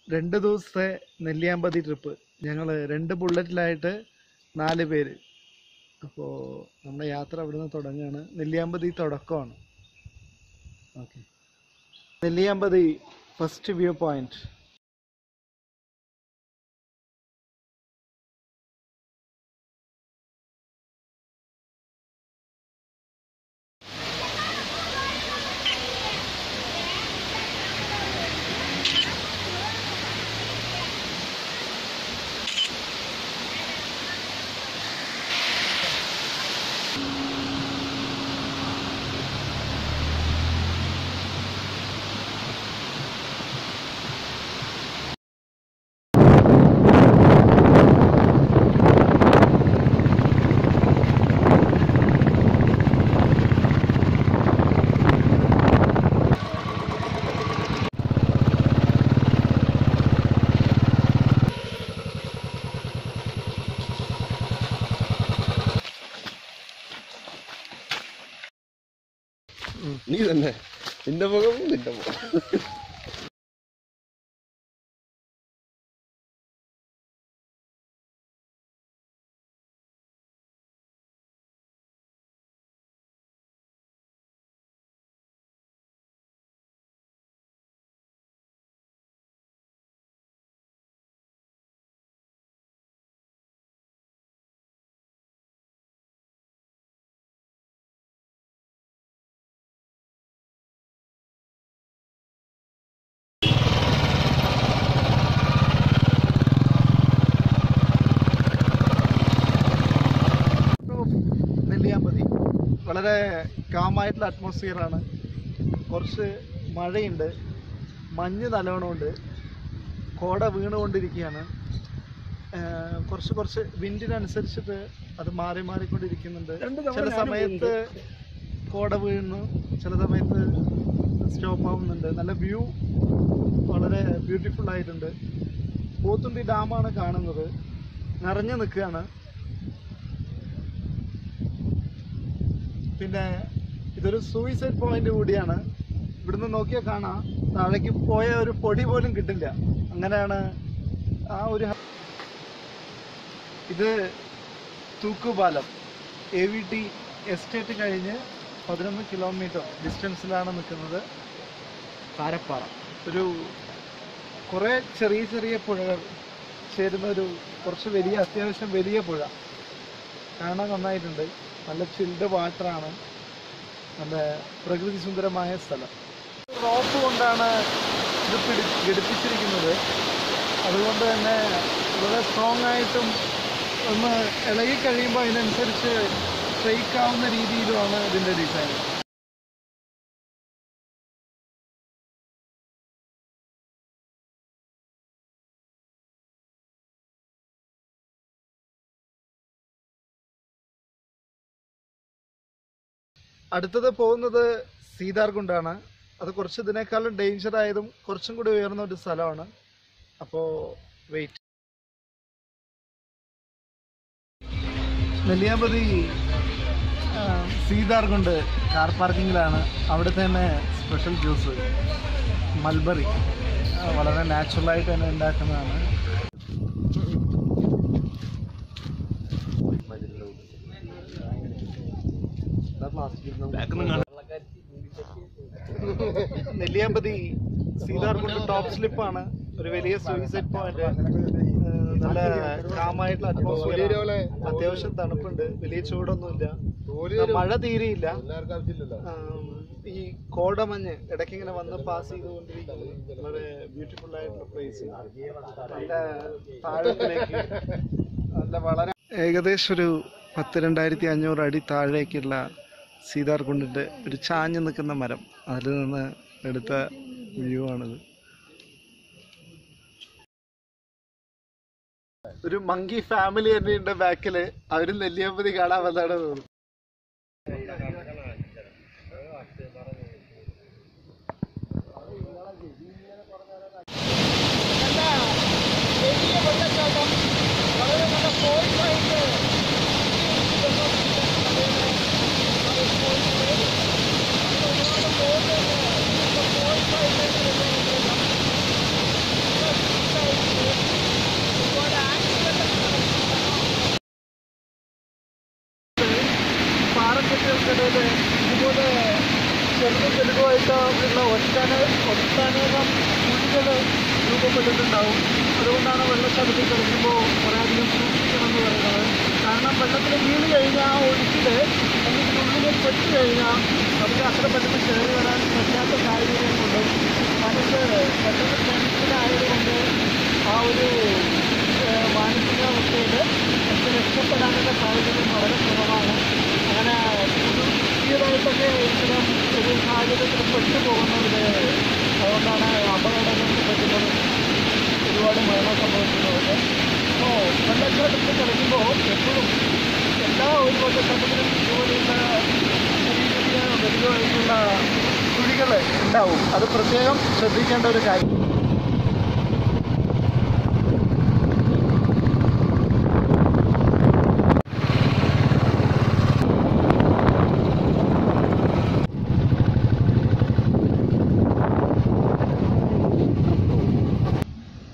2 ദിവസത്തെ നെല്ലിയാമ്പതി ട്രിപ്പ്. ഞങ്ങൾ 2 ബുള്ളറ്റിലായിട്ട് 4 പേര്. അപ്പോൾ നമ്മുടെ യാത്ര അവിടുന്ന് തുടങ്ങുകയാണ്. നെല്ലിയാമ്പതി തുടക്കമാണ്. Okay, Nelliyampathy first view point. നീ തന്നെ നിന്റെ മുഖം നിന്റെ മുഖം. നെല്ലിയാമ്പതി വളരെ കാമായിട്ടുള്ള അറ്റ്മോസ്ഫിയറാണ്. കുറച്ച് മഴയുണ്ട്, മഞ്ഞ് നല്ലോണമുണ്ട്, കോട വീണുകൊണ്ടിരിക്കുകയാണ്. കുറച്ച് വിൻഡിനനുസരിച്ചിട്ട് അത് മാറിക്കൊണ്ടിരിക്കുന്നുണ്ട്. ചില സമയത്ത് കോട വീഴുന്നു, ചില സമയത്ത് സ്റ്റോപ്പ് ആവുന്നുണ്ട്. നല്ല വ്യൂ, വളരെ ബ്യൂട്ടിഫുൾ ആയിട്ടുണ്ട്. പോത്തുണ്ടി ഡാമാണ് കാണുന്നത്, നിറഞ്ഞു നിൽക്കുകയാണ്. പിന്നെ ഇതൊരു സൂയിസൈഡ് പോയിന്റ് കൂടിയാണ്. ഇവിടുന്ന് നോക്കിയാൽ കാണാം, താഴേക്ക് പോയ ഒരു പൊടി പോലും കിട്ടില്ല, അങ്ങനെയാണ് ആ ഒരു. ഇത് തൂക്കുപാലം AVT എസ്റ്റേറ്റ് കഴിഞ്ഞ് 11 കിലോമീറ്റർ ഡിസ്റ്റൻസിലാണ് നിൽക്കുന്നത്. കാരപ്പാറ ഒരു കുറേ ചെറിയ പുഴകൾ ചേരുന്ന ഒരു കുറച്ച് അത്യാവശ്യം വലിയ പുഴ. കാണാൻ നന്നായിട്ടുണ്ട്. നല്ല ചിൽഡ് വാട്ടറാണ്. നല്ല പ്രകൃതി സുന്ദരമായ സ്ഥലം. റോപ്പ് കൊണ്ടാണ് ഇത് ഘടിപ്പിച്ചിരിക്കുന്നത്. അതുകൊണ്ട് തന്നെ വളരെ സ്ട്രോങ് ആയിട്ടും ഒന്ന് ഇളകി കഴിയുമ്പോൾ അതിനനുസരിച്ച് ഷെയ്ക്ക് ആവുന്ന രീതിയിലുമാണ് ഇതിൻ്റെ ഡിസൈൻ. അടുത്തത് പോകുന്നത് സീതാർകുണ്ടാണ്. അത് കുറച്ച് ഇതിനേക്കാളും ഡേഞ്ചർ ആയതും കുറച്ചും കൂടി ഉയർന്ന ഒരു സ്ഥലമാണ്. അപ്പോൾ വെയിറ്റ്. നെല്ലിയാമ്പതി സീതാർകുണ്ട് കാർ പാർക്കിങ്ങിലാണ്. അവിടുത്തെ തന്നെ സ്പെഷ്യൽ ജ്യൂസ് മൽബറി വളരെ നാച്ചുറലായിട്ട് തന്നെ ഉണ്ടാക്കുന്നതാണ്. നെല്ലിയാമ്പതി സീതാർകുണ്ട് ടോപ്പ് സ്ലിപ്പാണ്. ഒരു വലിയ സൂയിസൈഡ് പോയിന്റ്. നല്ല കാമായിട്ടുള്ള അറ്റ്മോസ്ഫിയർ, അത്യാവശ്യം തണുപ്പുണ്ട്, വലിയ ചൂടൊന്നുമില്ല, മഴ തീരെയില്ല. ഈ കോടമഞ്ഞ് ഇടയ്ക്ക് ഇങ്ങനെ വന്ന് പാസ് ചെയ്തുകൊണ്ടിരിക്കുന്നത് വളരെ ബ്യൂട്ടിഫുൾ ആയിട്ടുള്ള പ്ലേസ്. നല്ല താഴത്തിലേക്ക് വളരെ ഏകദേശം ഒരു 10,2500 അടി താഴേക്കുള്ള സീതാർകുണ്ടിൻ്റെ ഒരു ചാഞ്ഞു നിൽക്കുന്ന മരം, അതിൽ നിന്ന് എടുത്ത വ്യൂ ആണിത്. ഒരു മങ്കി ഫാമിലി തന്നെ ഉണ്ട് ബാക്കില്. അവരും നെല്ലിയാമ്പതി കാണാൻ വന്നാണ് തോന്നുന്നു. ഒട്ടനേകം കുഴികൾ രൂപപ്പെട്ടിട്ടുണ്ടാവും. അതുകൊണ്ടാണ് വെള്ളച്ചാട്ടത്തിൽ കളിക്കുമ്പോൾ കുറേയധികം സൂക്ഷിക്കണമെന്ന് പറയുന്നത്. കാരണം വെള്ളത്തിൽ വീണ് കഴിഞ്ഞാൽ ആ ഒഴുക്കിൽ അതിനുള്ളിൽ പെട്ട് കഴിഞ്ഞാൽ നമുക്ക് അത്ര പെട്ടെന്ന് കയറി വരാൻ പറ്റാത്ത സാഹചര്യം കൊണ്ടും നമുക്ക് പെട്ടെന്ന് ടെൻഷനായതുകൊണ്ട് ആ ഒരു മാനസികാവസ്ഥയിൽ നമുക്ക് രക്ഷപ്പെടാനുള്ള സാഹചര്യം വളരെ കുറവാണ്. അങ്ങനെ പുതിയതായിട്ടൊക്കെ ഇത്തരം ഒരു സാഹചര്യത്തിൽ പെട്ടുപോകുന്നവർ അതുകൊണ്ടാണ് അപകടങ്ങൾക്ക് പറ്റുന്നതും ഒരുപാട് മരണം സംഭവിക്കുന്നത്. അപ്പോൾ വെള്ളച്ചാട്ടത്തിൽ കളിക്കുമ്പോൾ എപ്പോഴും എല്ലാ ഒരു വെള്ളച്ചാട്ടത്തിലും ഇതുപോലെയുള്ള ചെറിയ വലിയതായിട്ടുള്ള കുഴികൾ ഉണ്ടാവും. അത് പ്രത്യേകം ശ്രദ്ധിക്കേണ്ട ഒരു കാര്യം.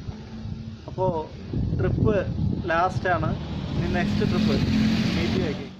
അപ്പോൾ ട്രിപ്പ് ലാസ്റ്റാണ്. ഇനി നെക്സ്റ്റ് ട്രിപ്പ് മീറ്റ് ആക്കി.